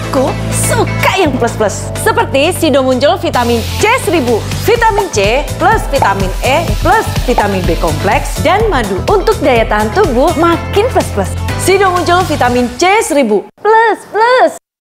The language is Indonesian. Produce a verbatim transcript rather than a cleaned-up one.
Aku suka yang plus-plus. Seperti Sido muncul vitamin C seribu. Vitamin C plus vitamin E plus vitamin B kompleks dan madu. Untuk daya tahan tubuh makin plus-plus. Sido muncul vitamin C seribu. Plus, plus.